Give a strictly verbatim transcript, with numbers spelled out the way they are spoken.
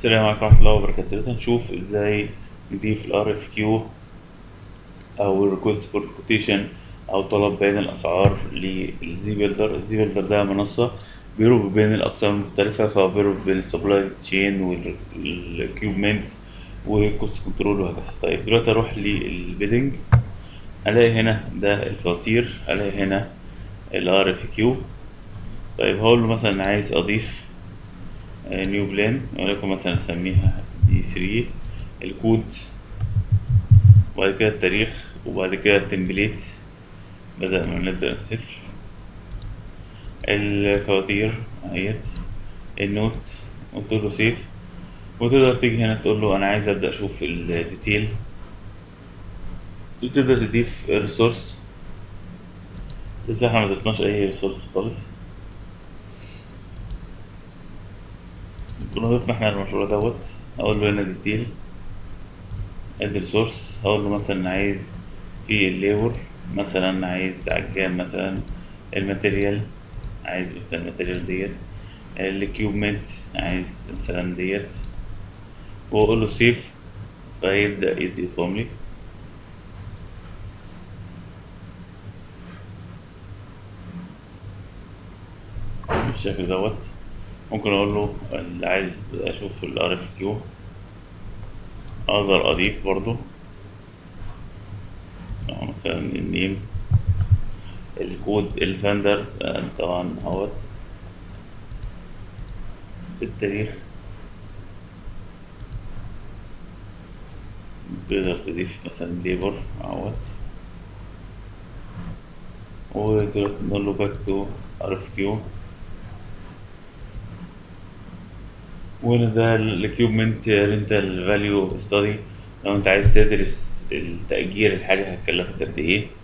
السلام عليكم ورحمة الله وبركاته. دلوقتي هنشوف ازاي نضيف ال آر إف كيو أو ال Request for Quotation أو طلب بيان الأسعار للزي بيلدر. الزي بيلدر ده منصة بيربط بين الأقسام المختلفة، فهو بيربط بين السبلاي تشين والكيوبمنت والكوست كنترول وهكذا. طيب دلوقتي أروح للبيدنج، ألاقي هنا ده الفواتير، ألاقي هنا ال آر إف كيو. طيب هقول له مثلا عايز أضيف نيو بلان، ولكن مثلا أسميها دي ثري، الكود، وبعد كده التاريخ، وبعد كده التمبليت بدأ من نبدأ من صفر، الفواتير اهيت، النوت، وتقول له سيف. وتقدر تيجي هنا تقول له أنا عايز أبدأ أشوف الديتيل، وتقدر تضيف الريسورس. لسه احنا مضفناش أي ريسورس خالص، كنا ضفنا احنا المشروع دوت. أقول له هنا ديتيل، ادي ريسورس، هقول له مثلا عايز في الليبر، مثلا عايز عجان، مثلا الماتيريال، عايز مثلا الماتيريال ديت، الكيوبمنت عايز مثلا ديت، واقول له سيف، فيبدأ يضيفهم لي بالشكل دوت. ممكن اقول له اللي عايز اشوف ال آر إف كيو، اقدر اضيف برضو مثلا النيم، الكود، الفندر طبعا اهوت، التاريخ. تقدر تضيف مثلا ليبر اهوت، ودلوقتي نقول له باك تو ار اف كيو، وهنا ده الاكيوبمنت رينتال فاليو ستادي. لو انت عايز تدرس التأجير الحاجة هتكلفك قد ايه.